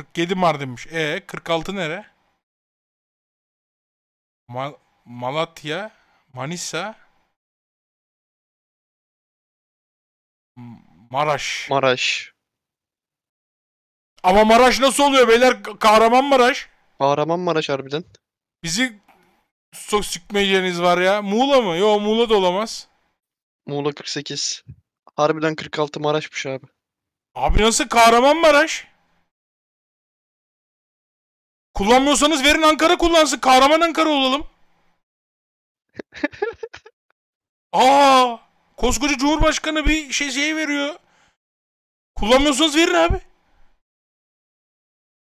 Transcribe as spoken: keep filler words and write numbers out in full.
kırk yedi Mardin'miş. E kırk altı nere? Ma Malatya, Manisa, Maraş. Maraş. Ama Maraş nasıl oluyor beyler? Kahramanmaraş. Kahramanmaraş harbiden. Bizi sok sükmeyeceğiniz var ya. Muğla mı? Yo, Muğla da olamaz. Muğla kırk sekiz. Harbiden kırk altı Maraş'mış abi. Abi nasıl Kahramanmaraş? Kullanmıyorsanız verin, Ankara kullansın. Kahraman Ankara olalım. Aa, koskoca Cumhurbaşkanı bir şey şey veriyor. Kullanmıyorsanız verin abi.